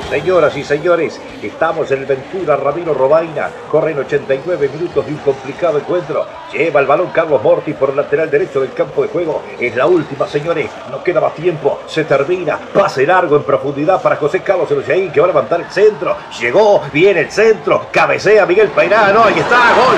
Señoras y señores, estamos en el Ventura Ramiro Robaina. Corren 89 minutos de un complicado encuentro. Lleva el balón Carlos Mortis por el lateral derecho del campo de juego. Es la última, señores. No queda más tiempo. Se termina. Pase largo en profundidad para José Carlos Eloyaín, que va a levantar el centro. Llegó. Viene el centro. Cabecea Miguel Peirano. Ahí está. Gol.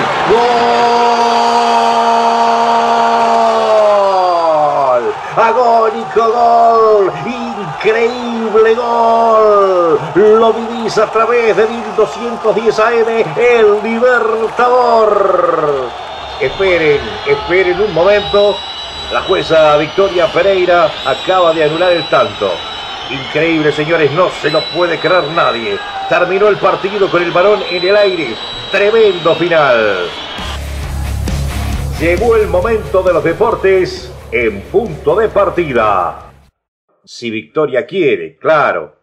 ¡Gol! Agónico gol. Increíble gol. Lo vivís a través de 1210 AM, el Libertador. Esperen un momento. La jueza Victoria Pereira acaba de anular el tanto. Increíble, señores, no se lo puede creer nadie. Terminó el partido con el balón en el aire. Tremendo final. Llegó el momento de los deportes en punto de partida. Si Victoria quiere, claro.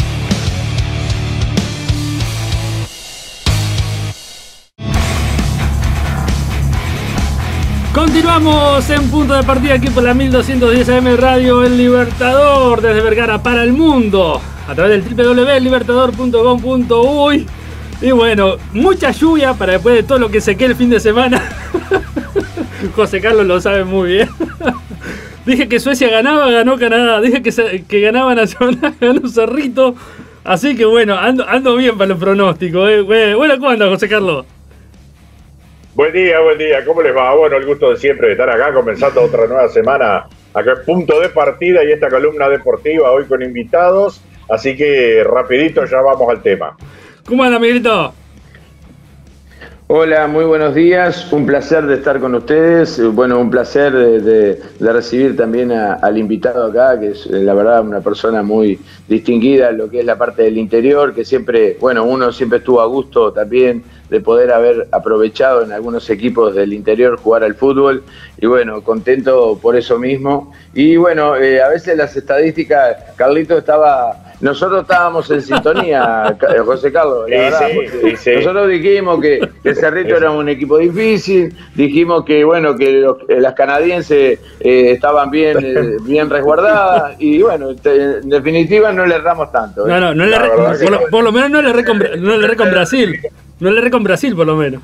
Continuamos en punto de partida aquí por la 1210 AM Radio El Libertador, desde Vergara para el mundo, a través del www.libertador.com.uy. Y bueno, mucha lluvia para después de todo lo que sequé el fin de semana. José Carlos lo sabe muy bien. Dije que Suecia ganaba, ganó Canadá. Dije que ganaba Nacional, ganó Cerrito. Así que bueno, ando bien para los pronósticos. Bueno, ¿cómo anda, José Carlos? Buen día, ¿cómo les va? Bueno, el gusto de siempre de estar acá, comenzando otra nueva semana, acá en punto de partida y esta columna deportiva hoy con invitados, así que rapidito ya vamos al tema. ¿Cómo anda, Miguelito? Hola, muy buenos días, un placer de estar con ustedes, bueno, un placer de recibir también al invitado acá, que es la verdad una persona muy distinguida en lo que es la parte del interior, que siempre, bueno, uno siempre estuvo a gusto también de poder haber aprovechado en algunos equipos del interior jugar al fútbol, y bueno, contento por eso mismo. Y bueno, a veces las estadísticas, nosotros estábamos en sintonía, José Carlos, la verdad, sí. Nosotros dijimos que Cerrito era un equipo difícil, dijimos que bueno, que las canadienses estaban bien resguardadas, y bueno, en definitiva no le erramos tanto. Por lo menos no le erré con Brasil. No le erré con Brasil, por lo menos.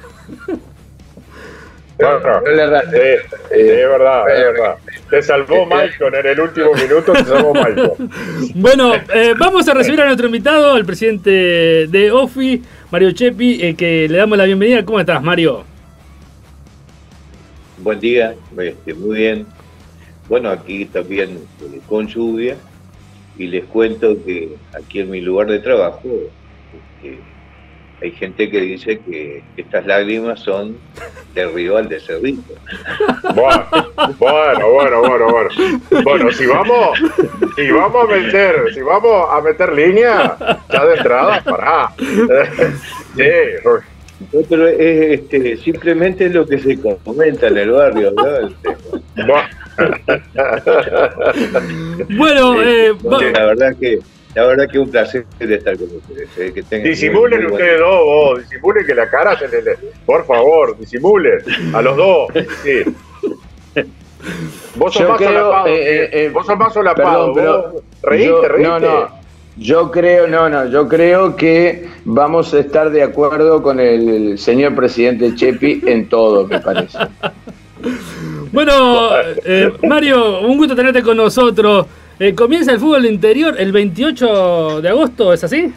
No le erraste. Es verdad. Te salvó Maicon en el último minuto, te salvó Maicon. Bueno, vamos a recibir a nuestro invitado, el presidente de OFI, Mario Chepi, que le damos la bienvenida. ¿Cómo estás, Mario? Buen día, muy bien. Bueno, aquí también con lluvia, y les cuento que aquí en mi lugar de trabajo hay gente que dice que estas lágrimas son del rival de Cerrito. Bueno, si vamos a meter línea, ya de entrada, pará. Sí. Pero es simplemente es lo que se comenta en el barrio, ¿no? Bueno, la verdad que un placer estar con ustedes. Disimulen ustedes dos, disimulen que la cara por favor, disimulen a los dos. Sí. Vos sos más solapado. Reíste. Yo creo que vamos a estar de acuerdo con el señor presidente Chepi en todo, me parece. Bueno, Mario, un gusto tenerte con nosotros. Comienza el fútbol interior el 28 de agosto, ¿es así?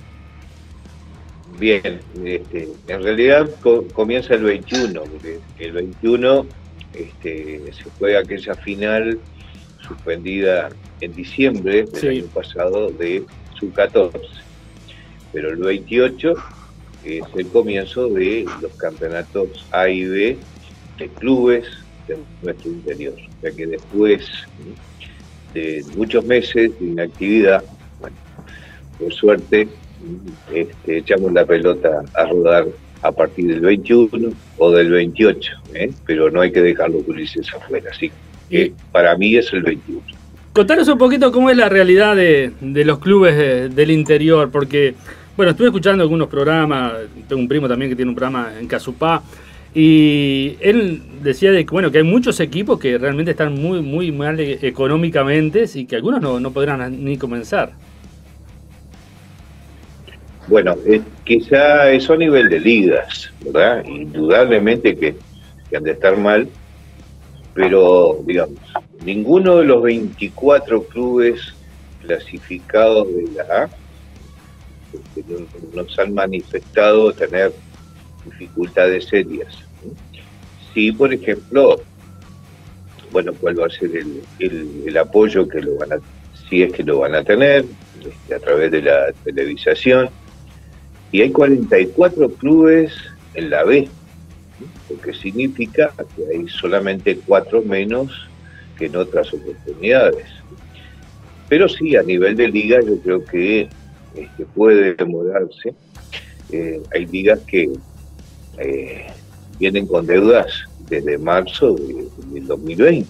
Bien, en realidad comienza el 21, porque el 21 se juega aquella final suspendida en diciembre del año pasado de sub-14, pero el 28 es el comienzo de los campeonatos A y B de clubes de nuestro interior, ya que después de muchos meses de inactividad, bueno, por suerte echamos la pelota a rodar a partir del 21 o del 28, pero no hay que dejar los gurises afuera, así que para mí es el 21. Contanos un poquito cómo es la realidad de los clubes del interior, porque bueno, estuve escuchando algunos programas, tengo un primo también que tiene un programa en Casupá, y él decía de que, bueno, que hay muchos equipos que realmente están muy mal económicamente y que algunos no podrán ni comenzar. Bueno, quizá eso a nivel de ligas, ¿verdad? Indudablemente que han de estar mal, pero digamos, ninguno de los 24 clubes clasificados de la A nos han manifestado tener dificultades serias. Sí, por ejemplo, bueno, cuál va a ser el apoyo que lo van a, si es que lo van a tener, a través de la televisación. Y hay 44 clubes en la B, lo que significa que hay solamente 4 menos que en otras oportunidades. Pero sí, a nivel de liga yo creo que puede demorarse. Hay ligas que vienen con deudas desde marzo del 2020.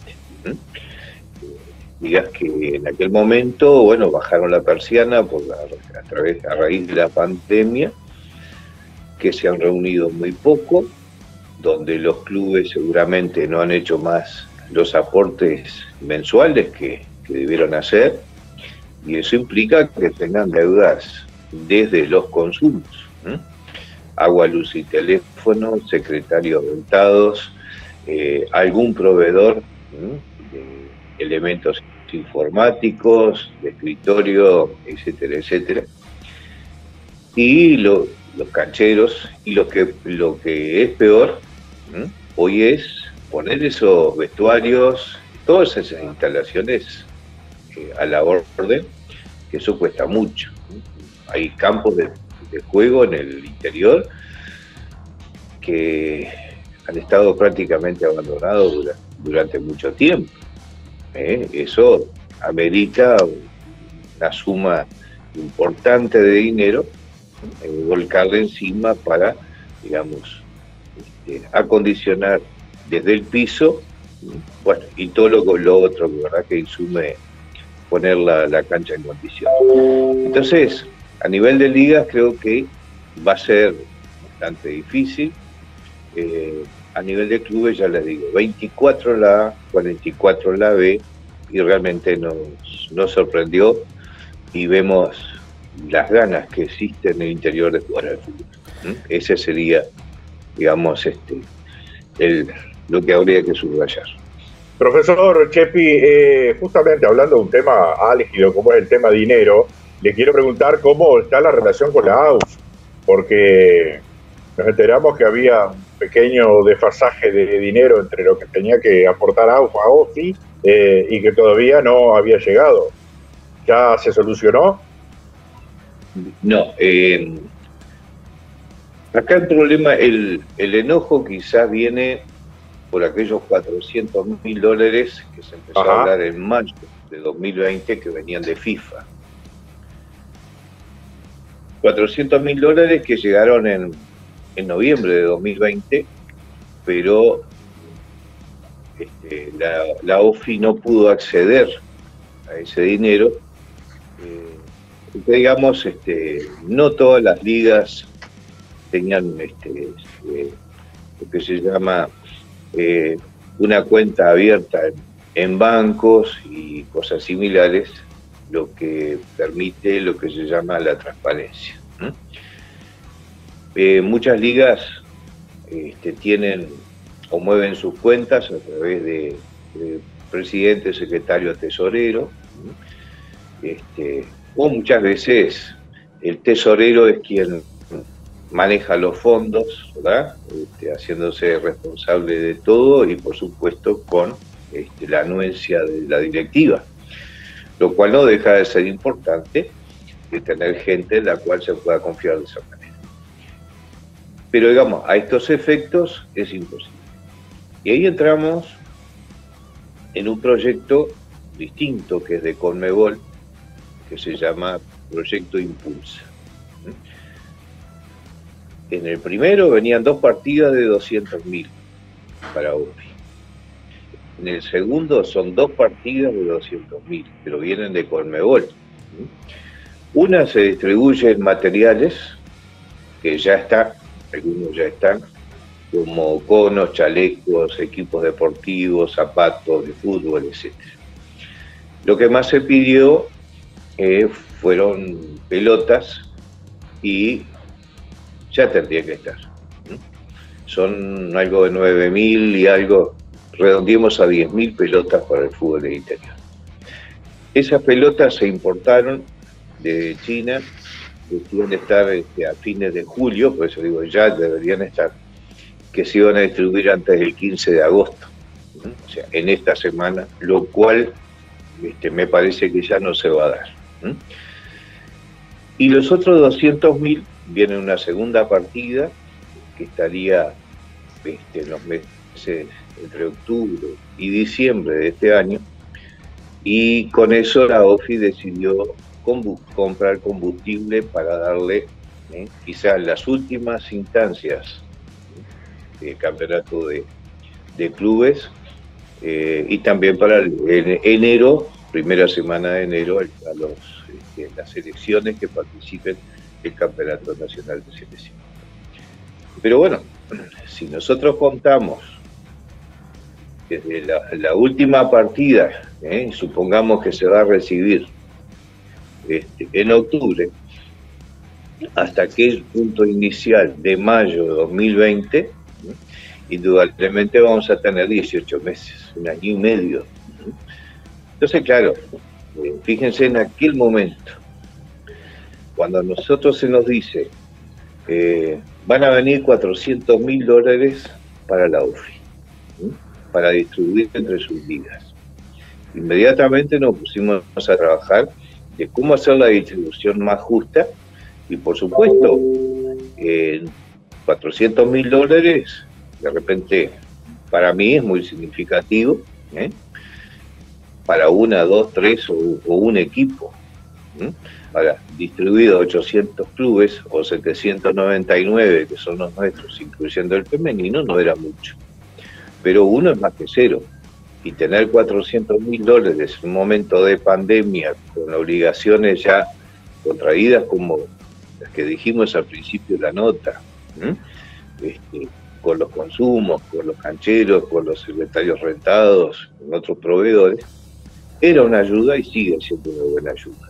Ligas que en aquel momento, bueno, bajaron la persiana a raíz de la pandemia, que se han reunido muy poco, donde los clubes seguramente no han hecho más los aportes mensuales que debieron hacer, y eso implica que tengan deudas desde los consumos, agua, luz y teléfono, secretarios rentados, algún proveedor de elementos informáticos, de escritorio, etcétera, etcétera, y los cancheros, y lo que es peor, hoy es poner esos vestuarios, todas esas instalaciones a la orden, que eso cuesta mucho. Hay campos de juego en el interior que han estado prácticamente abandonados durante mucho tiempo. Eso amerita una suma importante de dinero, volcarle encima para, digamos, acondicionar desde el piso, bueno, y todo lo otro, ¿verdad?, que insume poner la cancha en condiciones. Entonces, a nivel de ligas creo que va a ser bastante difícil. A nivel de clubes, ya les digo, 24 en la A, 44 en la B, y realmente nos sorprendió, y vemos las ganas que existen en el interior de jugar al fútbol. Ese sería, digamos, lo que habría que subrayar. Profesor Chepi, justamente hablando de un tema álgido como es el tema dinero, le quiero preguntar cómo está la relación con la AUF, porque nos enteramos que había un pequeño desfasaje de dinero entre lo que tenía que aportar AUF a OFI y que todavía no había llegado. ¿Ya se solucionó? No, acá el problema, el enojo quizás viene por aquellos $400.000 que se empezó a hablar en mayo de 2020, que venían de FIFA. $400.000 que llegaron en noviembre de 2020, pero la OFI no pudo acceder a ese dinero. Digamos, no todas las ligas tenían lo que se llama una cuenta abierta en bancos y cosas similares, lo que permite lo que se llama la transparencia. Muchas ligas tienen o mueven sus cuentas a través de presidente, secretario, tesorero, o muchas veces el tesorero es quien maneja los fondos, ¿verdad? Haciéndose responsable de todo, y por supuesto con la anuencia de la directiva, lo cual no deja de ser importante, de tener gente en la cual se pueda confiar de esa manera. Pero digamos, a estos efectos es imposible. Y ahí entramos en un proyecto distinto, que es de Conmebol, que se llama Proyecto Impulsa. En el primero venían 2 partidas de 200.000 para OFI. En el segundo son 2 partidas de 200.000, pero vienen de Conmebol. Una se distribuye en materiales, que ya está, algunos ya están, como conos, chalecos, equipos deportivos, zapatos de fútbol, etc. Lo que más se pidió fueron pelotas, y ya tendría que estar. Son algo de 9.000 y algo, redondeemos a 10.000 pelotas para el fútbol del interior. Esas pelotas se importaron de China, decían estar a fines de julio, por eso digo ya deberían estar, que se iban a distribuir antes del 15 de agosto, o sea, en esta semana, lo cual me parece que ya no se va a dar. Y los otros 200.000 viene una segunda partida que estaría en los meses entre octubre y diciembre de este año, y con eso la OFI decidió comprar combustible para darle quizás las últimas instancias del campeonato de clubes, y también para enero, primera semana de enero, a las selecciones que participen del campeonato nacional de selección. Pero bueno, si nosotros contamos desde la última partida, supongamos que se va a recibir en octubre, hasta aquel punto inicial de mayo de 2020, indudablemente vamos a tener 18 meses, un año y medio. Entonces, claro, fíjense en aquel momento, cuando a nosotros se nos dice van a venir $400.000 para la UFI, para distribuir entre sus ligas. Inmediatamente nos pusimos a trabajar de cómo hacer la distribución más justa, y por supuesto, $400.000 de repente para mí es muy significativo, para una, dos, tres o un equipo. Ahora, distribuido a 800 clubes o 799 que son los nuestros, incluyendo el femenino, no era mucho. Pero uno es más que cero. Y tener $400.000 en un momento de pandemia, con obligaciones ya contraídas como las que dijimos al principio de la nota, con los consumos, con los cancheros, con los secretarios rentados, con otros proveedores, era una ayuda y sigue siendo una buena ayuda.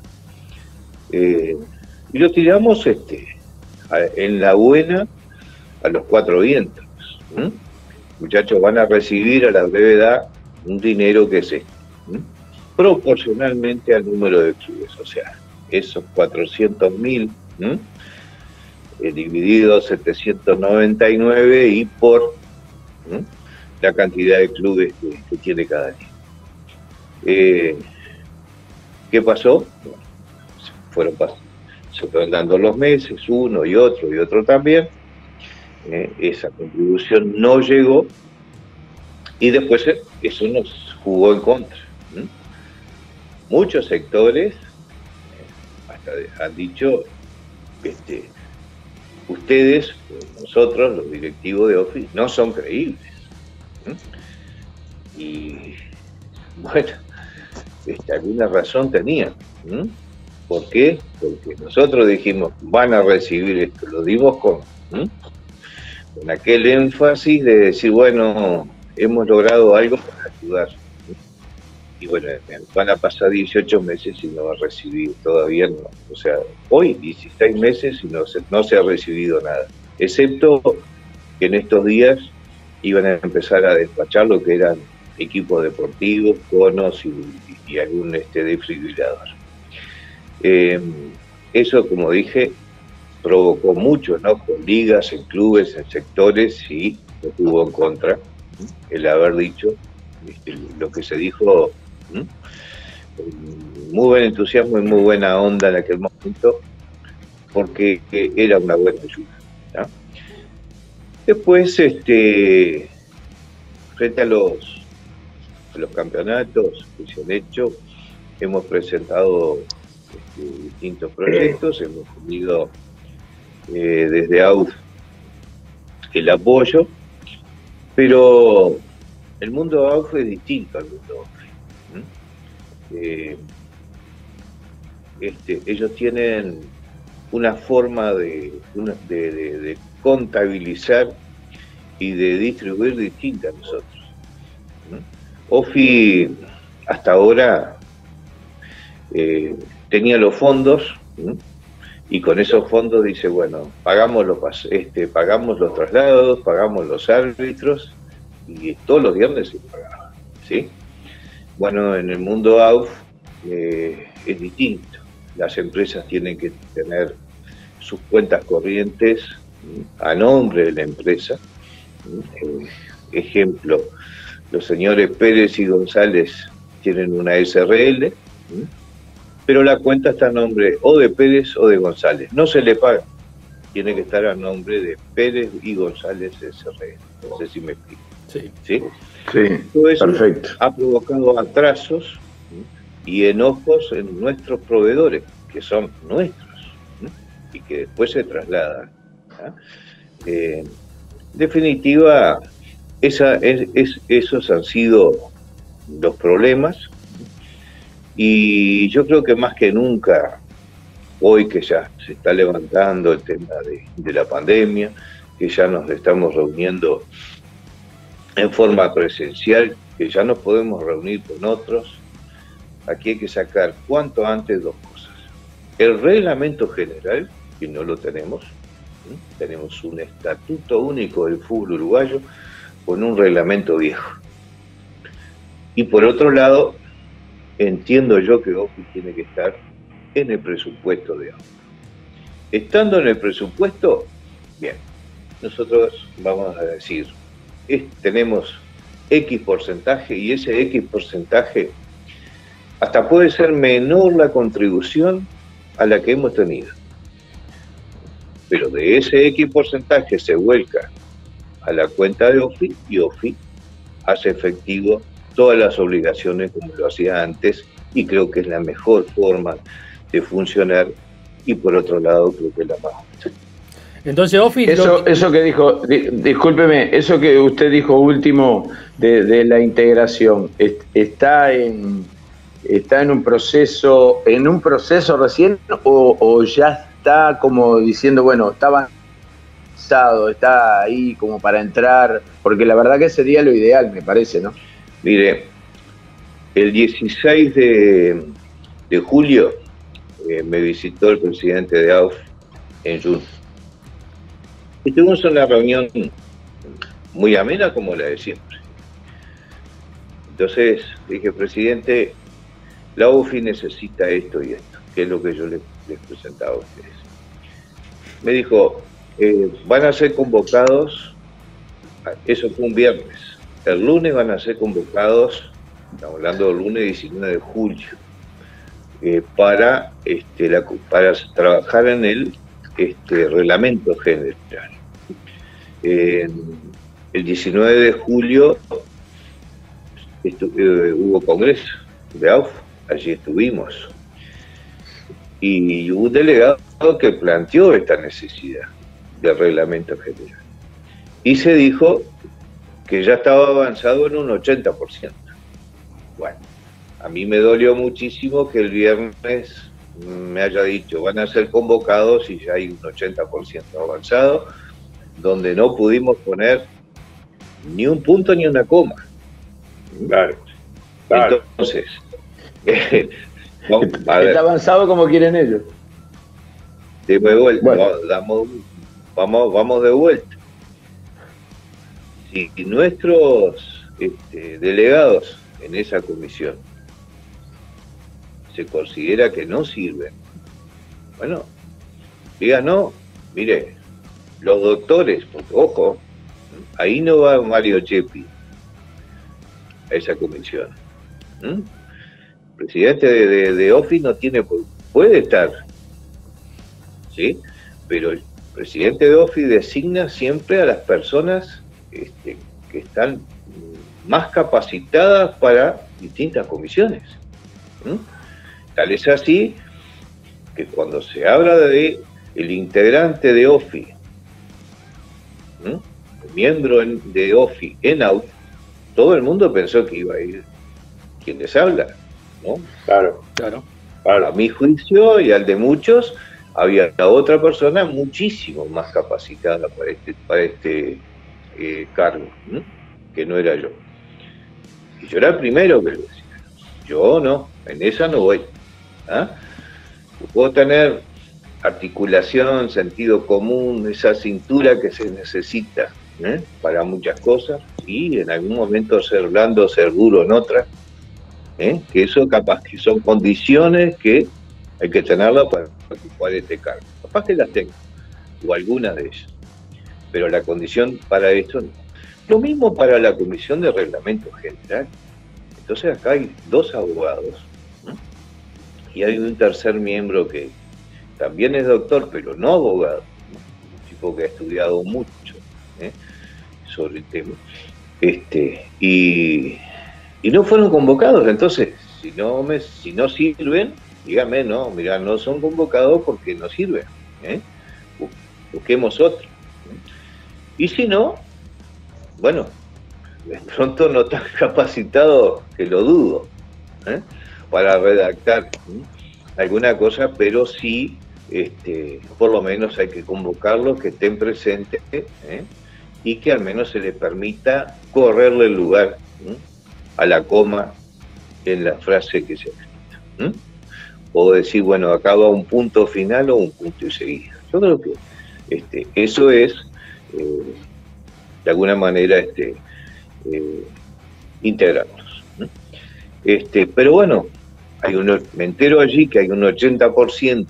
Y lo tiramos en la buena a los cuatro vientos. Muchachos, van a recibir a la brevedad un dinero que es proporcionalmente al número de clubes, o sea, esos 400.000 dividido 799 y por la cantidad de clubes que tiene cada año. ¿Qué pasó? Se fueron dando los meses, uno y otro también. Esa contribución no llegó y después eso nos jugó en contra. Muchos sectores hasta han dicho, ustedes, nosotros, los directivos de OFI, no son creíbles. Y bueno, alguna razón tenían. ¿Por qué? Porque nosotros dijimos, van a recibir esto, lo dimos con aquel énfasis de decir, bueno, hemos logrado algo para ayudar. Y bueno, van a pasar 18 meses y no va a recibir todavía, no. O sea, hoy 16 meses y no se ha recibido nada. Excepto que en estos días iban a empezar a despachar lo que eran equipos deportivos, conos y algún desfibrilador. Eso, como dije, provocó mucho enojo en ligas, en clubes, en sectores, y lo tuvo en contra el haber dicho lo que se dijo. Muy buen entusiasmo y muy buena onda en aquel momento, porque era una buena ayuda, ¿no? Después, frente a los campeonatos que se han hecho, hemos presentado distintos proyectos, hemos tenido desde AUF el apoyo, pero el mundo AUF es distinto al mundo AUF. Ellos tienen una forma de contabilizar y de distribuir distinta a nosotros. OFI hasta ahora tenía los fondos y con esos fondos dice, bueno, pagamos pagamos los traslados, pagamos los árbitros, y todos los viernes se pagaba, ¿sí? Bueno, en el mundo AUF es distinto. Las empresas tienen que tener sus cuentas corrientes a nombre de la empresa. Ejemplo, los señores Pérez y González tienen una SRL, pero la cuenta está a nombre o de Pérez o de González. No se le paga, tiene que estar a nombre de Pérez y González SRL. No sé si me explico. Sí. ¿Sí? Sí, Todo eso perfecto. ha provocado atrasos y enojos en nuestros proveedores, que son nuestros, y que después se trasladan. En definitiva, esos han sido los problemas, y yo creo que más que nunca, hoy que ya se está levantando el tema de la pandemia, que ya nos estamos reuniendo en forma presencial, que ya nos podemos reunir con otros, aquí hay que sacar cuanto antes dos cosas. El reglamento general, que no lo tenemos, tenemos un estatuto único del fútbol uruguayo con un reglamento viejo. Y por otro lado, entiendo yo que OFI tiene que estar en el presupuesto de AUF. Estando en el presupuesto, bien, nosotros vamos a decir, tenemos X porcentaje, y ese X porcentaje hasta puede ser menor la contribución a la que hemos tenido. Pero de ese X porcentaje se vuelca a la cuenta de OFI, y OFI hace efectivo todas las obligaciones como lo hacía antes, y creo que es la mejor forma de funcionar, y por otro lado creo que es la más justa. Entonces, OFI... Eso que dijo, discúlpeme, eso que usted dijo último de la integración, ¿está en un proceso recién, o ya está como diciendo, bueno, está avanzado, está ahí como para entrar? Porque la verdad que sería lo ideal, me parece, ¿no? Mire, el 16 de julio me visitó el presidente de AUF en Jun. Y tuvimos una reunión muy amena como la de siempre. Entonces dije, presidente, la UFI necesita esto y esto, que es lo que yo les presentaba a ustedes. Me dijo, van a ser convocados, eso fue un viernes, el lunes van a ser convocados, estamos hablando del lunes 19 de julio, para trabajar en el reglamento general. El 19 de julio hubo congreso de AUF, allí estuvimos, y hubo un delegado que planteó esta necesidad del reglamento general, y se dijo que ya estaba avanzado en un 80%. Bueno, a mí me dolió muchísimo que el viernes me haya dicho, van a ser convocados, y ya hay un 80% avanzado, donde no pudimos poner ni un punto ni una coma. Claro. Entonces, está avanzado como quieren ellos. De vuelta, Bueno. vamos de vuelta. Si nuestros delegados en esa comisión se considera que no sirven, bueno, diga no, mire, los doctores, porque ojo, ahí no va Mario Chepi a esa comisión. El presidente de OFI no tiene, puede estar, ¿sí? Pero el presidente de OFI designa siempre a las personas que están más capacitadas para distintas comisiones. Tal es así que cuando se habla de el integrante de OFI, el miembro de OFI en AUF, todo el mundo pensó que iba a ir quien les habla, ¿no? Claro. A mi juicio y al de muchos, había otra persona muchísimo más capacitada para este cargo, que no era yo. Y yo era el primero que lo decía. Yo no, en esa no voy. Puedo tener articulación, sentido común, esa cintura que se necesita para muchas cosas, y en algún momento ser blando, ser duro en otras, que eso capaz que son condiciones que hay que tenerlas para ocupar este cargo. Capaz que las tengo, o algunas de ellas, pero la condición para esto no. Lo mismo para la Comisión de Reglamento General. Entonces acá hay 2 abogados, y hay un tercer miembro que también es doctor, pero no abogado, un tipo que ha estudiado mucho sobre el tema, y no fueron convocados. Entonces, si no sirven, dígame, no, mira, no son convocados porque no sirven, busquemos otro. Y si no, bueno, de pronto no están capacitados, que lo dudo, para redactar alguna cosa, pero sí, por lo menos hay que convocarlos, que estén presentes, y que al menos se les permita correrle el lugar a la coma en la frase que se escrita. O decir, bueno, acá va un punto final o un punto y seguida. Yo creo que eso es, de alguna manera, integrarlos. Pero bueno, me entero allí que hay un 80%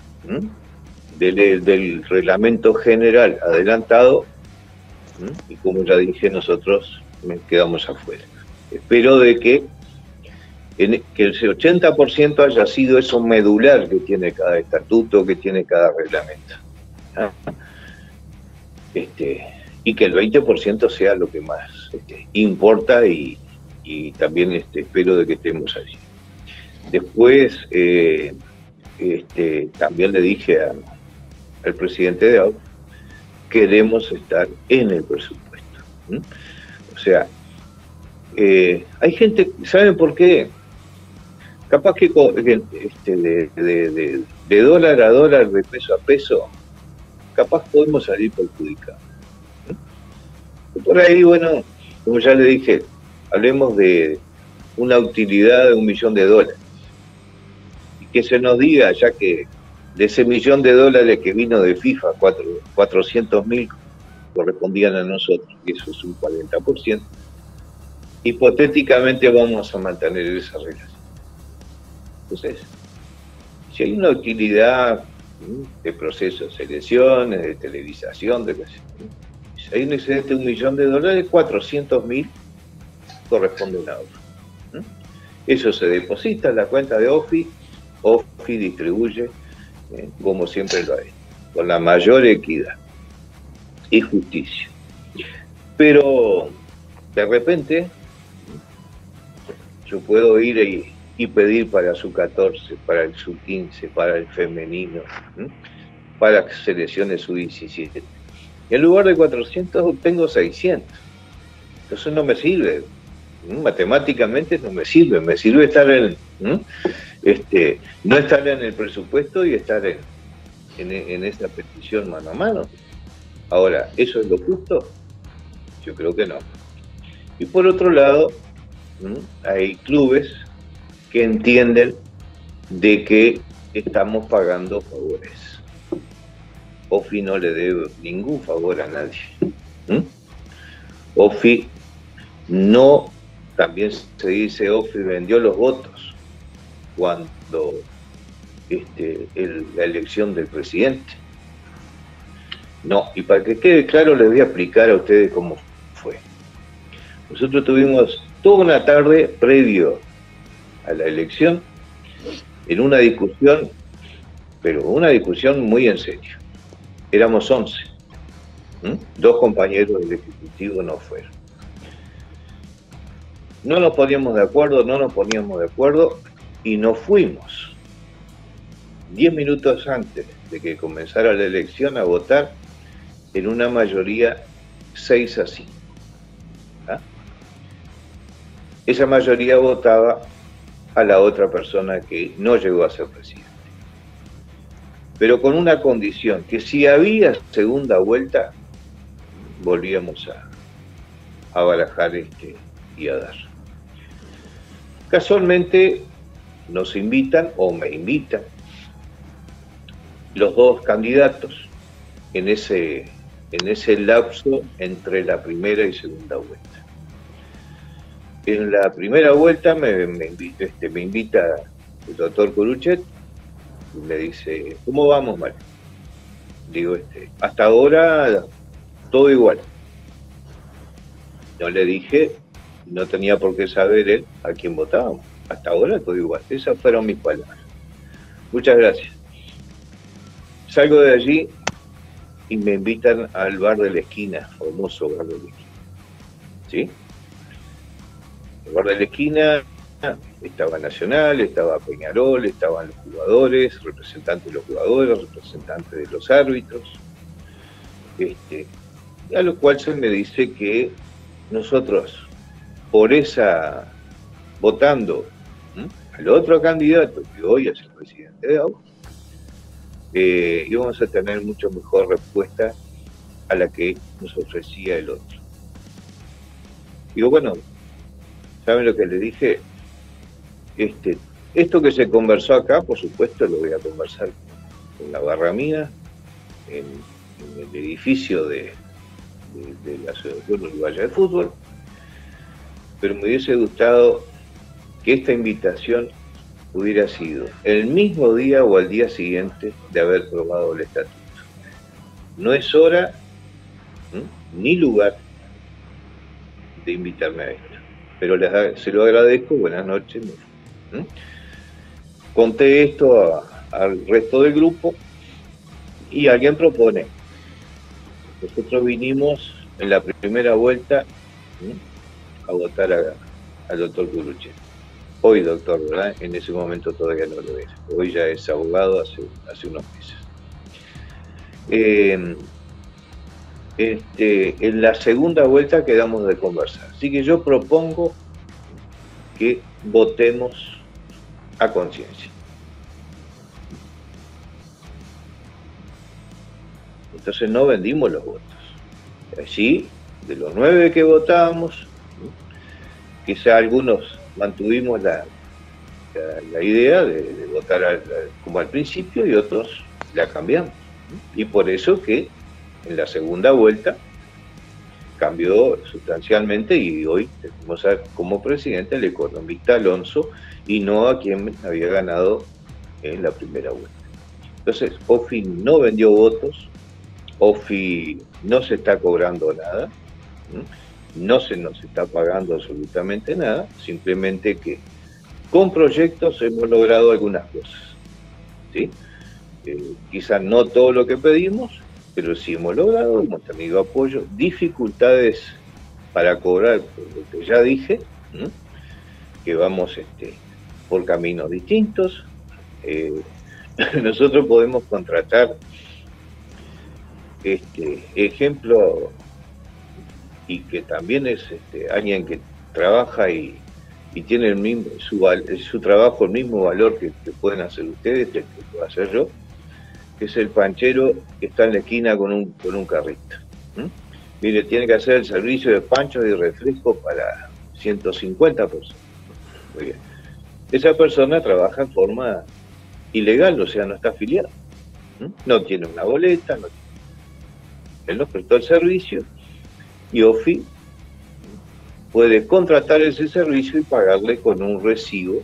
del reglamento general adelantado, y como ya dije, nosotros quedamos afuera. Espero de que el 80% haya sido eso medular que tiene cada estatuto, que tiene cada reglamento. Y que el 20% sea lo que más importa, y también espero de que estemos allí. Después, también le dije al presidente de AUF, queremos estar en el presupuesto. O sea, hay gente, ¿saben por qué? Capaz que de dólar a dólar, de peso a peso, capaz podemos salir perjudicados. Por ahí, bueno, como ya le dije, hablemos de una utilidad de $1 millón, y que se nos diga, ya que de ese $1 millón que vino de FIFA, 400.000 correspondían a nosotros, y eso es un 40%, hipotéticamente vamos a mantener esa relación. Entonces, si hay una utilidad de procesos de selecciones, de televisación, si hay un excedente de $1 millón, 400.000 corresponden a otro. Eso se deposita en la cuenta de OFI distribuye, como siempre lo ha hecho, con la mayor equidad y justicia. Pero de repente yo puedo ir y pedir para su 14, para el sub 15, para el femenino, para selecciones sub 17. Y en lugar de 400 obtengo 600. Entonces no me sirve. Matemáticamente no me sirve. Me sirve estar no estar en el presupuesto y estar en esa petición mano a mano. Ahora, ¿eso es lo justo? Yo creo que no. Y por otro lado, hay clubes que entienden de que estamos pagando favores. OFI no le debe ningún favor a nadie. OFI no, también se dice, OFI vendió los votos cuando la elección del presidente. No, y para que quede claro les voy a explicar a ustedes cómo fue. Nosotros tuvimos toda una tarde previo a la elección en una discusión, pero una discusión muy en serio. Éramos 11. 2 compañeros del Ejecutivo no fueron. No nos poníamos de acuerdo y nos fuimos 10 minutos antes de que comenzara la elección a votar en una mayoría 6-5. Esa mayoría votaba a la otra persona que no llegó a ser presidente. Pero con una condición, que si había segunda vuelta, volvíamos a barajar y a dar. Casualmente nos invitan, o me invitan, los dos candidatos en ese lapso entre la primera y segunda vuelta. En la primera vuelta me invita el doctor Coruchet y me dice, ¿cómo vamos, Mario? Digo, hasta ahora todo igual. No le dije, no tenía por qué saber él a quién votábamos. Hasta ahora todo igual. Esas fueron mis palabras. Muchas gracias. Salgo de allí y me invitan al bar de la esquina, famoso bar de la esquina. ¿Sí? El bar de la esquina estaba Nacional, estaba Peñarol, estaban los jugadores, representantes de los jugadores, representantes de los árbitros. A lo cual se me dice que nosotros, votando al otro candidato que hoy es el presidente de AUF, íbamos a tener mucho mejor respuesta a la que nos ofrecía el otro. Digo, bueno, ¿saben lo que le dije? Esto que se conversó acá, por supuesto, lo voy a conversar con la barra mía, en el edificio de la Asociación Uruguaya de Fútbol, pero me hubiese gustado que esta invitación hubiera sido el mismo día o al día siguiente de haber aprobado el estatuto. No es hora ni lugar de invitarme a esto, pero se lo agradezco. Buenas noches. Conté esto al resto del grupo y alguien propone. Nosotros vinimos en la primera vuelta a votar al doctor Curuchet. Hoy doctor, ¿verdad? En ese momento todavía no lo era. Hoy ya es abogado hace unos meses. En la segunda vuelta quedamos de conversar. Así que yo propongo que votemos a conciencia. Entonces no vendimos los votos. Allí, de los 9 que votábamos, quizá algunos mantuvimos la idea de votar como al principio y otros la cambiamos. Y por eso que en la segunda vuelta cambió sustancialmente y hoy tenemos como presidente al economista Alonso y no a quien había ganado en la primera vuelta. Entonces, OFI no vendió votos, OFI no se está cobrando nada, no se nos está pagando absolutamente nada, simplemente que con proyectos hemos logrado algunas cosas, ¿sí? Quizás no todo lo que pedimos, pero sí hemos logrado, hemos tenido apoyo, dificultades para cobrar, por lo que ya dije, que vamos por caminos distintos. Nosotros podemos contratar ejemplo, y que también es alguien que trabaja y tiene su trabajo el mismo valor que pueden hacer ustedes, que puedo hacer yo, que es el panchero que está en la esquina con un carrito. Mire, tiene que hacer el servicio de panchos y refresco para 150 personas. Muy bien. Esa persona trabaja en forma ilegal, o sea, no está afiliado. No tiene una boleta, él nos prestó el servicio y OFI puede contratar ese servicio y pagarle con un recibo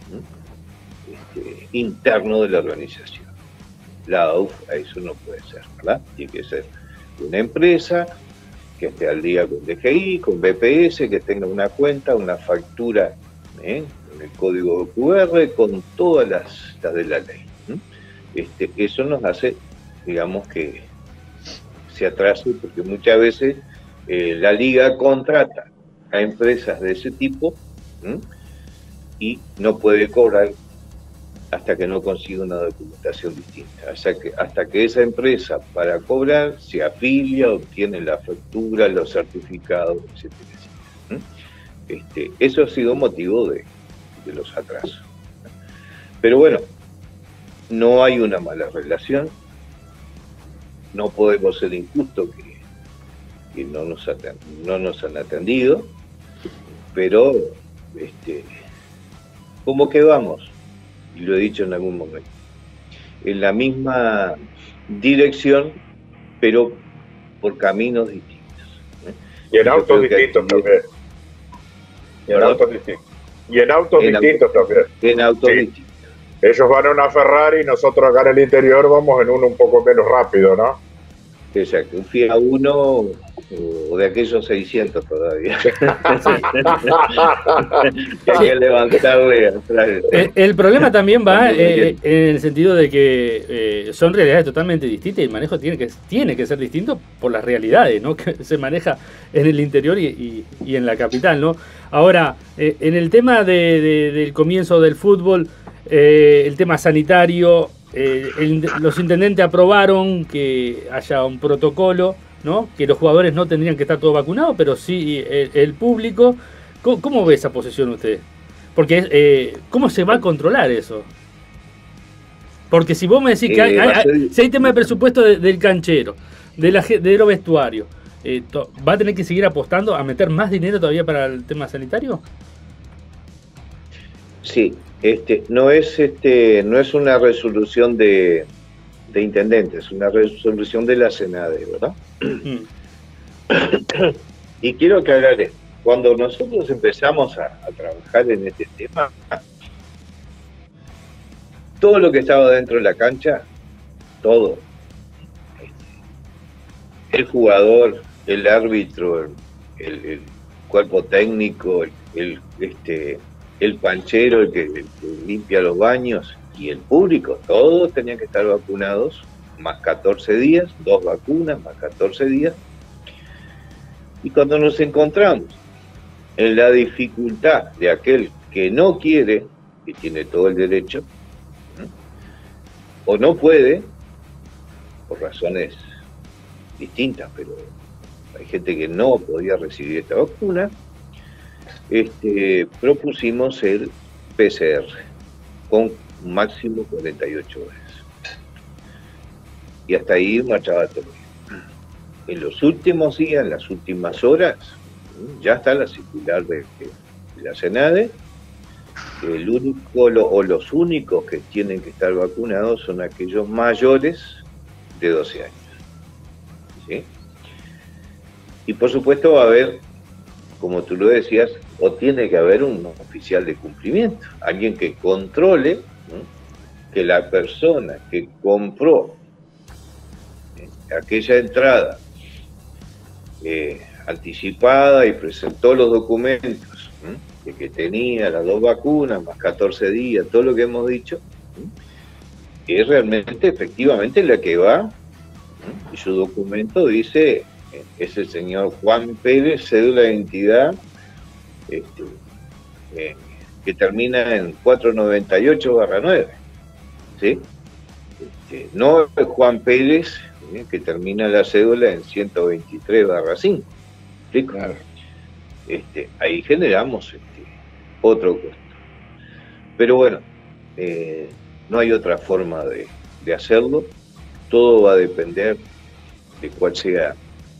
interno de la organización. La AUF a eso no puede ser, ¿verdad? Tiene que ser una empresa que esté al día con DGI, con BPS, que tenga una cuenta, una factura con el código QR, con todas las de la ley. Eso nos hace, digamos, que se atrase, porque muchas veces la liga contrata a empresas de ese tipo y no puede cobrar hasta que no consiga una documentación distinta. Hasta que esa empresa, para cobrar, se afilia, obtiene la factura, los certificados, etcétera. Eso ha sido motivo de los atrasos. Pero bueno, no hay una mala relación, no podemos ser injustos que no nos han atendido, pero como que vamos, y lo he dicho en algún momento, en la misma dirección, pero por caminos distintos. Y en autos distintos también. Y en autos distintos. Y en autos distintos también. En autos distintos. Ellos van en una Ferrari y nosotros acá en el interior vamos en uno un poco menos rápido, ¿no? Exacto, un Fiat Uno o de aquellos 600 todavía. Que hay que levantarle atrás. El problema también va en el sentido de que son realidades totalmente distintas y el manejo tiene que ser distinto por las realidades, ¿no? Que se maneja en el interior y en la capital, ¿no? Ahora, en el tema del comienzo del fútbol, el tema sanitario, los intendentes aprobaron que haya un protocolo, ¿no? Que los jugadores no tendrían que estar todos vacunados, pero sí el público. ¿Cómo ve esa posición usted? Porque ¿cómo se va a controlar eso? Porque si vos me decís que si hay tema de presupuesto del canchero, de los vestuarios, ¿va a tener que seguir apostando a meter más dinero todavía para el tema sanitario? Sí, no es una resolución de intendentes, es una resolución de la Senade, ¿verdad? Y quiero aclarar esto. Cuando nosotros empezamos a trabajar en este tema, todo lo que estaba dentro de la cancha, todo, el jugador, el árbitro, el cuerpo técnico, el panchero, el que limpia los baños y el público, todos tenían que estar vacunados, más 14 días, 2 vacunas, más 14 días. Y cuando nos encontramos en la dificultad de aquel que no quiere, que tiene todo el derecho, o no puede, por razones distintas, pero hay gente que no podía recibir esta vacuna, propusimos el PCR con máximo 48 horas. Y hasta ahí marchaba todo bien. En los últimos días, en las últimas horas, ya está la circular de la Senade. El único o los únicos que tienen que estar vacunados son aquellos mayores de 12 años. ¿Sí? Y por supuesto va a haber, como tú lo decías, o tiene que haber un oficial de cumplimiento, alguien que controle, ¿no?, que la persona que compró aquella entrada anticipada y presentó los documentos, de que tenía las 2 vacunas, más 14 días, todo lo que hemos dicho, es realmente, efectivamente, la que va, y su documento dice, es el señor Juan Pérez, cédula de identidad, que termina en 498/9, ¿sí? No es Juan Pérez, que termina la cédula en 123/5, ¿sí? Claro. Ahí generamos otro costo. Pero bueno, no hay otra forma de hacerlo. Todo va a depender de cuál sea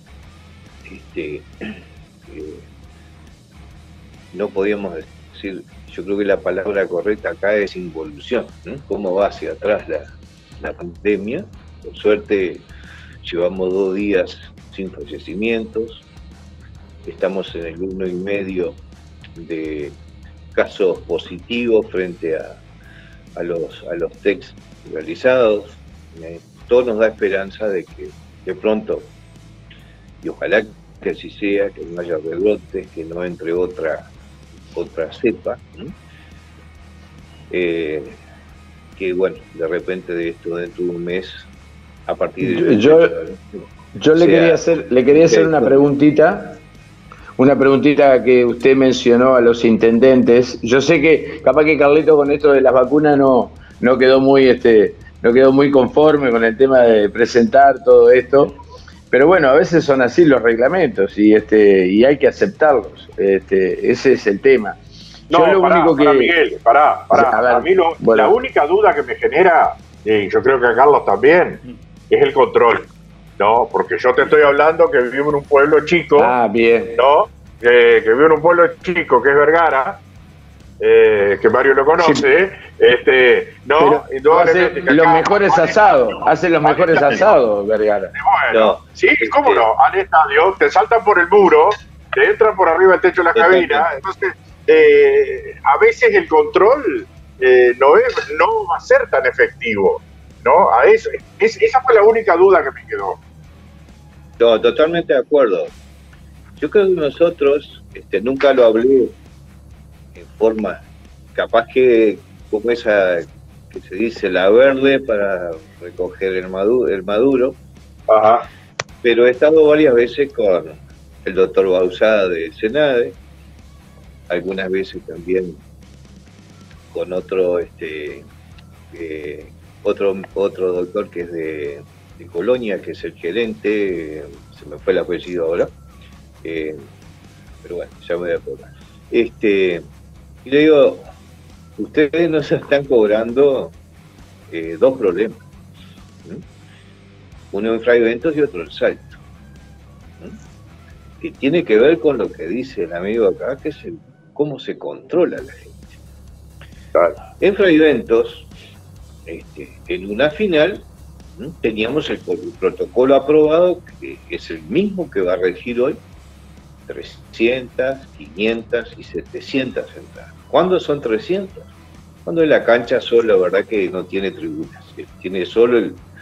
no podíamos decir, yo creo que la palabra correcta acá es involución, ¿no? Cómo va hacia atrás la pandemia. Por suerte llevamos 2 días sin fallecimientos, estamos en el 1,5 de casos positivos frente a los tests realizados. Todo nos da esperanza de que de pronto, y ojalá que así sea, que no haya rebrotes, que no entre otra cepa, que bueno, de repente de esto dentro de un mes, a partir de yo le quería hacer una preguntita que usted mencionó a los intendentes. Yo sé que capaz que Carlito con esto de las vacunas no quedó muy conforme con el tema de presentar todo esto. Pero bueno, a veces son así los reglamentos y hay que aceptarlos. Ese es el tema. No, Miguel, pará. A mí la única duda que me genera, y yo creo que a Carlos también, es el control, ¿no? Porque yo te estoy hablando que vivo en un pueblo chico, bien, ¿no? Que vivo en un pueblo chico que es Vergara, que Mario lo conoce, no, indudablemente. Hace los mejores asados, Vergara. Bueno, sí, cómo no, al estadio, te saltan por el muro, te entran por arriba del techo de la cabina, entonces a veces el control no va a ser tan efectivo, ¿no? Esa fue la única duda que me quedó. No, totalmente de acuerdo. Yo creo que nosotros, nunca lo hablé en forma, capaz que como esa que se dice la verde para recoger el maduro. Ajá. Pero he estado varias veces con el doctor Bauzá de Senade, algunas veces también con otro otro doctor que es de Colonia, que es el gerente, se me fue el apellido ahora, pero bueno, ya me voy a acordar. Y le digo, ustedes nos están cobrando dos problemas, uno en Fray Ventos y otro en Salto, que tiene que ver con lo que dice el amigo acá, que es cómo se controla la gente. Claro. En Fray Ventos, en una final, teníamos el protocolo aprobado, que es el mismo que va a regir hoy, 300, 500 y 700 entradas. ¿Cuándo son 300? Cuando en la cancha solo, la verdad que no tiene tribunas, tiene solo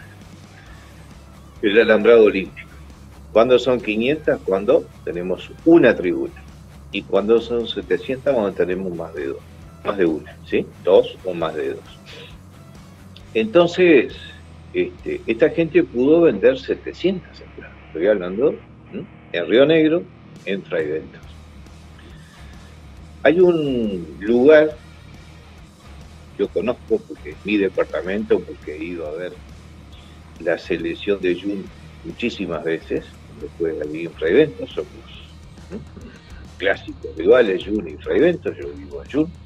el alambrado olímpico. ¿Cuándo son 500? Cuando tenemos una tribuna. Y cuando son 700, cuando tenemos más de una, ¿sí? Dos o más de dos. Entonces, esta gente pudo vender 700 entradas. Estoy hablando en Río Negro, en Fray Ventos. Hay un lugar, yo conozco porque es mi departamento, porque he ido a ver la selección de Jun muchísimas veces, después ahí en Fray Ventos, somos clásicos rivales, Jun y Fray Ventos, yo vivo en Jun.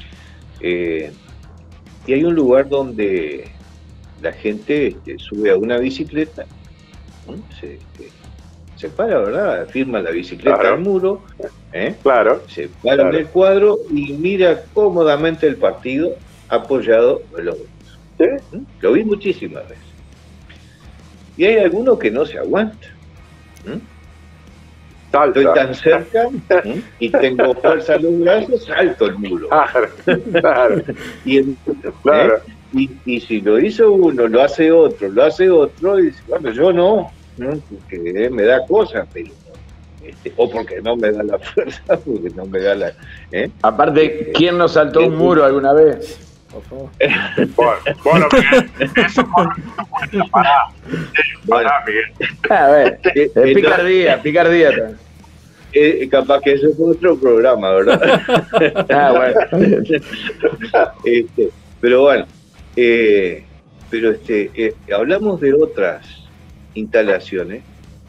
Y hay un lugar donde la gente sube a una bicicleta, se para, ¿verdad? Firma la bicicleta al muro, Claro. Se para en el cuadro y mira cómodamente el partido apoyado en los brazos. ¿Sí? Lo vi muchísimas veces. Y hay algunos que no se aguantan. Salta. Estoy tan cerca y tengo fuerza en los brazos, salto el muro. Claro. Claro. Y si lo hizo uno, lo hace otro, y dice, bueno, yo no, porque me da cosas, pero o porque no me da la fuerza, porque no me da la... Aparte, ¿quién nos saltó un muro alguna vez? Por favor. Bueno, Miguel, eso pará, Miguel. A ver, picardía. Capaz que eso es otro programa, ¿verdad? Bueno. Pero bueno, hablamos de otras instalaciones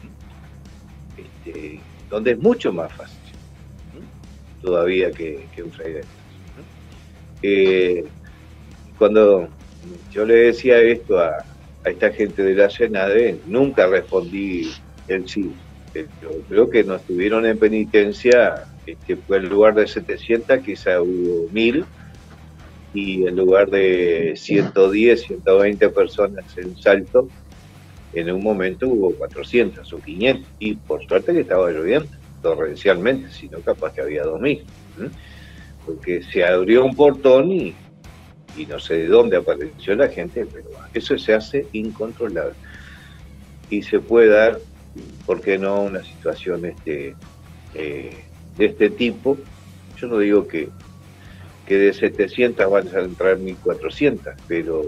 donde es mucho más fácil todavía que un Fray Ventos. Cuando yo le decía esto a esta gente de la Senade, nunca respondí el sí. Yo creo que nos tuvieron en penitencia, fue en lugar de 700, quizá hubo 1000, y en lugar de 110, 120 personas en Salto, en un momento hubo 400 o 500, y por suerte que estaba lloviendo torrencialmente, sino capaz que había 2000, porque se abrió un portón y no sé de dónde apareció la gente, pero eso se hace incontrolable. Y se puede dar, ¿por qué no?, una situación de este tipo. Yo no digo que de 700 van a entrar 1400, pero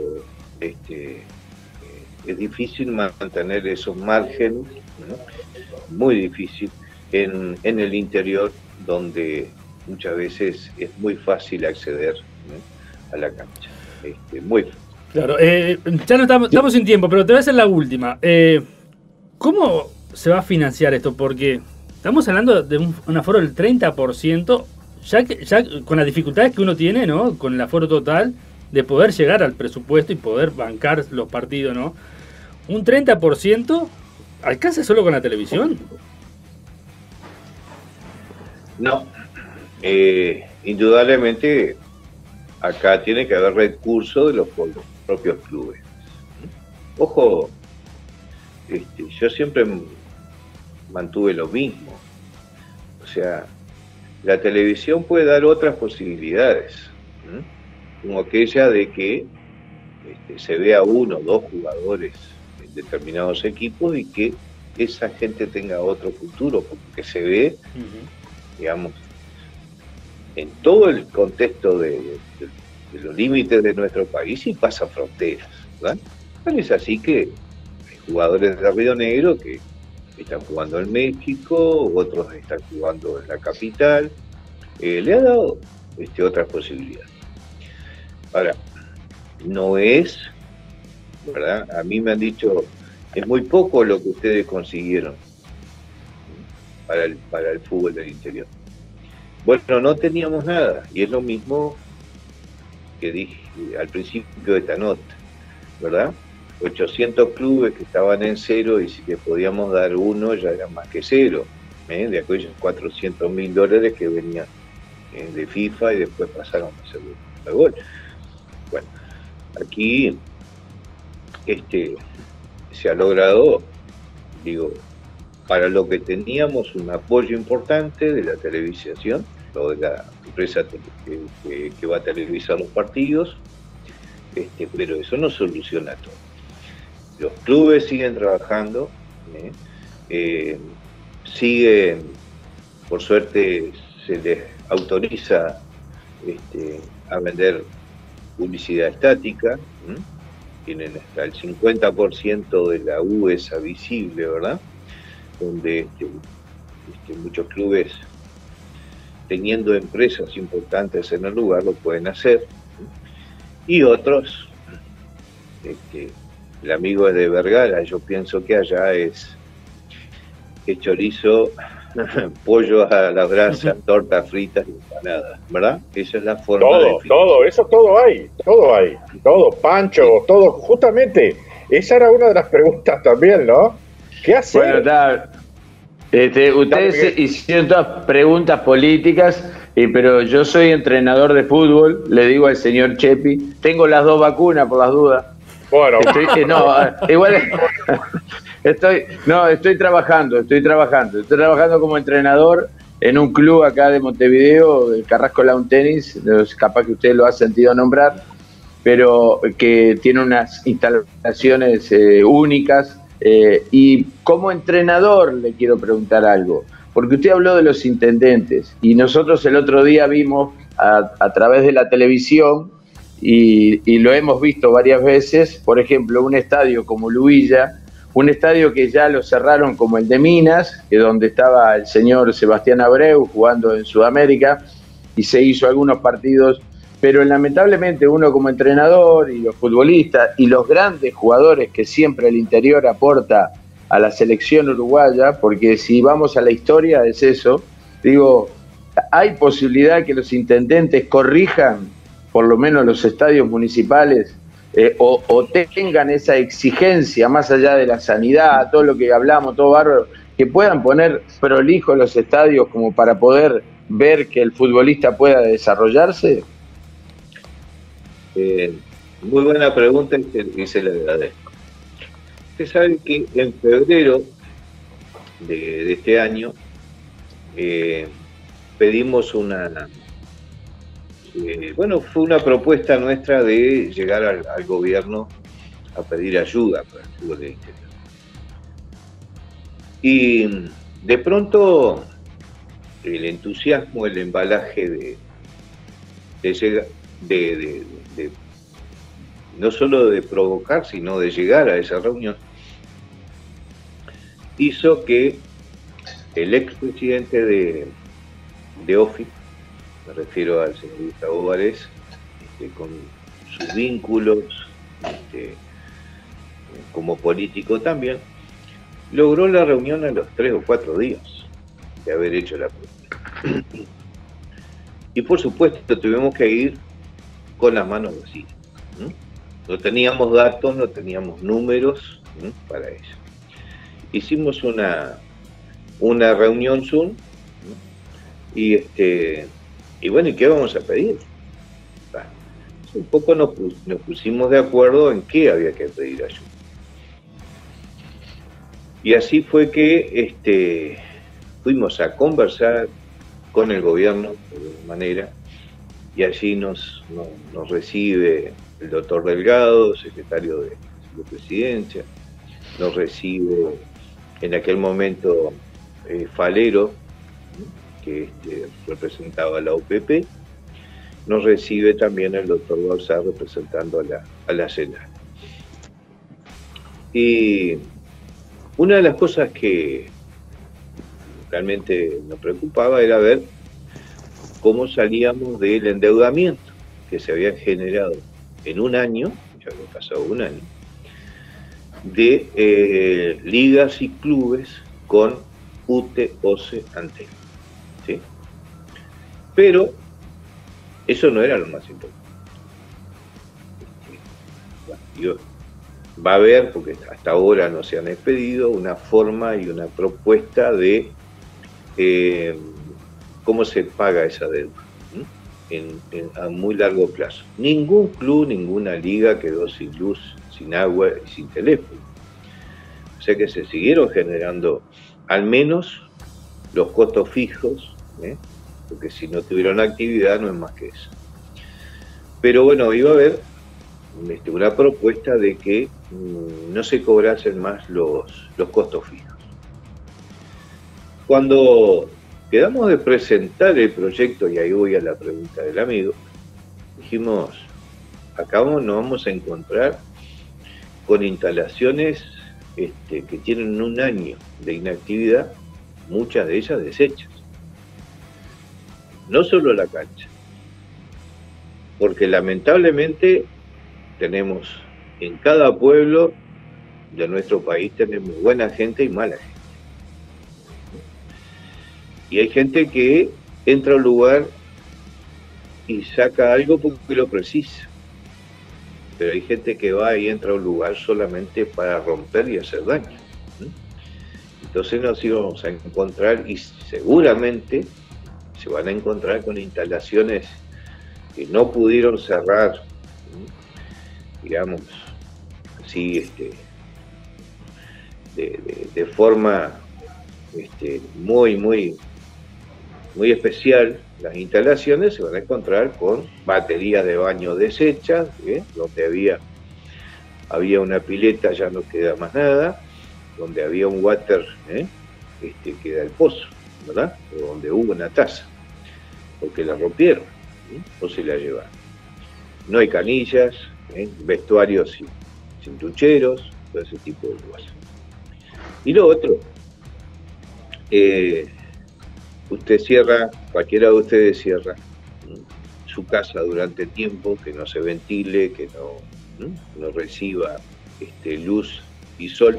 es difícil mantener esos márgenes, ¿no? Muy difícil en el interior, donde muchas veces es muy fácil acceder, ¿no?, a la cancha. Muy fácil. Claro, ya no estamos sin tiempo, pero te voy a hacer la última. ¿Cómo se va a financiar esto? Porque estamos hablando de un aforo del 30%, ya con las dificultades que uno tiene, ¿no?, con el aforo total, de poder llegar al presupuesto y poder bancar los partidos, ¿no? Un 30%, ¿alcanza solo con la televisión? No. indudablemente acá tiene que haber recursos de los propios clubes. Ojo, yo siempre mantuve lo mismo. O sea, la televisión puede dar otras posibilidades, como aquella de que se vea 1 o 2 jugadores en determinados equipos y que esa gente tenga otro futuro, porque se ve, digamos, en todo el contexto de los límites de nuestro país y pasa fronteras, ¿verdad? Es así que hay jugadores de Río Negro que están jugando en México, otros están jugando en la capital, le ha dado otras posibilidades. Ahora, no es, ¿verdad? A mí me han dicho, es muy poco lo que ustedes consiguieron para el fútbol del interior. Bueno, no teníamos nada, y es lo mismo que dije al principio de esta nota, ¿verdad? 800 clubes que estaban en cero, y si le podíamos dar 1 ya era más que cero, de aquellos $400.000 que venían de FIFA y después pasaron a ser de gol. Bueno, aquí se ha logrado, digo, para lo que teníamos un apoyo importante de la televisación, o de la empresa que va a televisar los partidos, pero eso no soluciona todo. Los clubes siguen trabajando, siguen, por suerte se les autoriza a vender publicidad estática, tienen hasta el 50% de la USA visible, ¿verdad? Donde muchos clubes, teniendo empresas importantes en el lugar, lo pueden hacer, y otros, el amigo es de Vergara, yo pienso que allá es chorizo, pollo a la brasa, tortas fritas y empanadas, ¿verdad? Esa es la forma todo hay, pancho, todo, justamente, esa era una de las preguntas también, ¿no? ¿Qué hacer? Bueno, ustedes hicieron todas preguntas políticas, pero yo soy entrenador de fútbol, le digo al señor Chepi, tengo las 2 vacunas por las dudas. Bueno, estoy trabajando como entrenador en un club acá de Montevideo, el Carrasco Lawn Tennis, capaz que usted lo ha sentido nombrar, pero que tiene unas instalaciones únicas. Y como entrenador le quiero preguntar algo, porque usted habló de los intendentes y nosotros el otro día vimos a través de la televisión y lo hemos visto varias veces, por ejemplo, un estadio como Luilla, un estadio que ya lo cerraron como el de Minas, que donde estaba el señor Sebastián Abreu jugando en Sudamérica y se hizo algunos partidos, pero lamentablemente uno como entrenador y los futbolistas y los grandes jugadores que siempre el interior aporta a la selección uruguaya, porque si vamos a la historia es eso, digo, hay posibilidad que los intendentes corrijan por lo menos los estadios municipales o tengan esa exigencia más allá de la sanidad, todo lo que hablamos, todo bárbaro, que puedan poner prolijos los estadios como para poder ver que el futbolista pueda desarrollarse. Muy buena pregunta y se le agradezco. Usted sabe que en febrero de este año pedimos fue una propuesta nuestra de llegar al gobierno a pedir ayuda para el fútbol del interior. Y de pronto el entusiasmo, el embalaje de no solo de provocar, sino de llegar a esa reunión, hizo que el expresidente de OFI, me refiero al señor Gustavo Varés, con sus vínculos como político también, logró la reunión a los 3 o 4 días de haber hecho la propuesta. Y por supuesto tuvimos que ir con las manos vacías. No teníamos datos, no teníamos números para eso. Hicimos una reunión Zoom y Y bueno, ¿y qué vamos a pedir? Un poco nos pusimos de acuerdo en qué había que pedir ayuda. Y así fue que fuimos a conversar con el gobierno, de alguna manera, y allí nos recibe el doctor Delgado, secretario de Presidencia, nos recibe en aquel momento Falero, que representaba a la UPP, nos recibe también el doctor Bauzá representando a la CELAC. Y una de las cosas que realmente nos preocupaba era ver cómo salíamos del endeudamiento que se había generado en un año, ya había pasado un año, de ligas y clubes con UTE, OCE, Antel. ¿Sí? Pero eso no era lo más importante. Va a haber, porque hasta ahora no se han expedido, una forma y una propuesta de cómo se paga esa deuda a muy largo plazo. Ningún club, ninguna liga quedó sin luz, sin agua y sin teléfono. O sea que se siguieron generando al menos los costos fijos, porque si no tuvieron actividad no es más que eso. Pero bueno, iba a haber una propuesta de que no se cobrasen más los costos fijos. Cuando quedamos de presentar el proyecto, y ahí voy a la pregunta del amigo, dijimos, acá nos vamos a encontrar con instalaciones que tienen un año de inactividad, muchas de ellas desechas. No solo la cancha, porque lamentablemente tenemos en cada pueblo de nuestro país tenemos buena gente y mala gente. Y hay gente que entra a un lugar y saca algo porque lo precisa. Pero hay gente que va y entra a un lugar solamente para romper y hacer daño. Entonces nos íbamos a encontrar, y seguramente se van a encontrar con instalaciones que no pudieron cerrar, digamos, así, de forma muy especial. Las instalaciones se van a encontrar con baterías de baño deshechas, donde había una pileta ya no queda más nada, donde había un water, queda el pozo, ¿verdad? O donde hubo una taza, porque la rompieron, o se la llevaron. No hay canillas, vestuarios sin ducheros, todo ese tipo de cosas. Y lo otro, cualquiera de ustedes cierra su casa durante tiempo, que no se ventile, que no reciba luz y sol,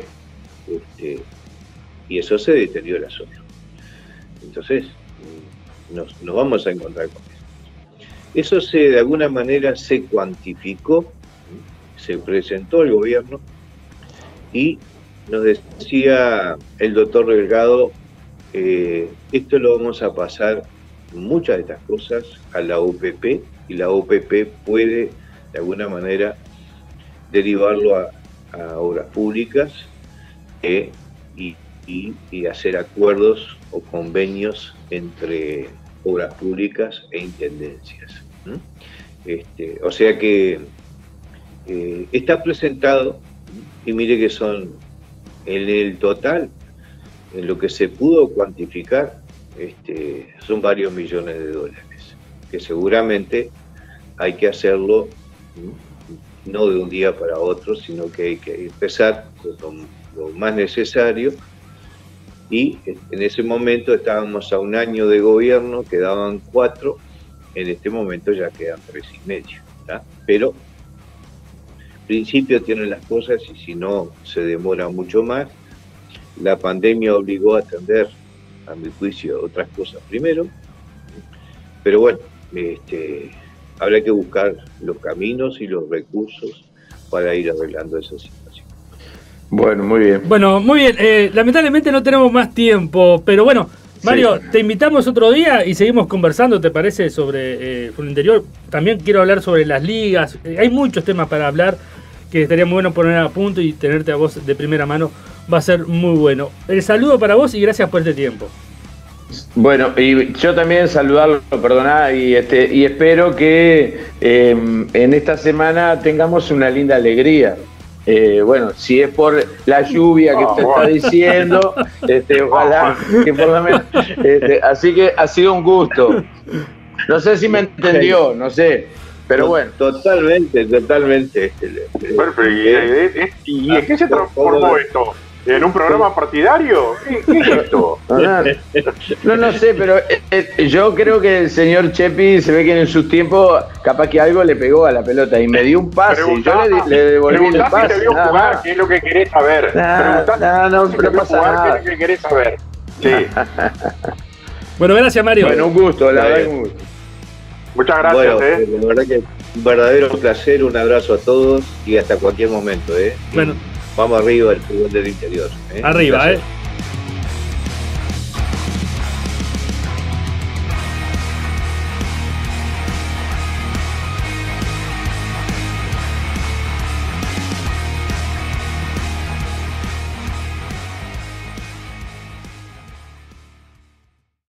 y eso se deteriora solo. Entonces, nos vamos a encontrar con eso. Eso de alguna manera se cuantificó, se presentó al gobierno y nos decía el doctor Delgado, esto lo vamos a pasar, muchas de estas cosas, a la UPP, y la UPP puede de alguna manera derivarlo a obras públicas y hacer acuerdos o convenios entre obras públicas e intendencias. O sea que está presentado, y mire que son en el total, en lo que se pudo cuantificar, son varios millones de dólares, que seguramente hay que hacerlo no de un día para otro, sino que hay que empezar con lo más necesario, y en ese momento estábamos a un año de gobierno, quedaban 4, en este momento ya quedan 3 y medio, ¿tá? Pero principio tienen las cosas, y si no se demora mucho más. La pandemia obligó a atender, a mi juicio, otras cosas primero, pero bueno, habrá que buscar los caminos y los recursos para ir arreglando esa situación. Bueno, muy bien. Bueno, muy bien. Lamentablemente no tenemos más tiempo, pero bueno, Mario, te invitamos otro día y seguimos conversando, ¿te parece? Sobre el interior. También quiero hablar sobre las ligas. Hay muchos temas para hablar que estaría muy bueno poner a punto y tenerte a vos de primera mano. Va a ser muy bueno. El saludo para vos y gracias por este tiempo. Bueno, y yo también saludarlo, perdoná, y espero que en esta semana tengamos una linda alegría. Bueno, si es por la lluvia que usted está diciendo, ojalá que por lo menos. Así que ha sido un gusto. No sé si me entendió, no sé, pero bueno. Totalmente. ¿Y en qué se transformó esto? ¿En un programa partidario? ¿Qué es esto? No sé, pero yo creo que el señor Chepi se ve que en sus tiempos capaz que algo le pegó a la pelota y me dio un pase y yo le devolví el pase. Si te vio jugar, ¿qué es lo que querés saber? No pasa nada. ¿Qué es lo que querés saber? Sí. Bueno, gracias, Mario. Bueno, un gusto, la verdad, un gusto. Muchas gracias. Bueno, la verdad que un verdadero placer, un abrazo a todos y hasta cualquier momento. Bueno. Vamos arriba el fútbol del interior. Arriba,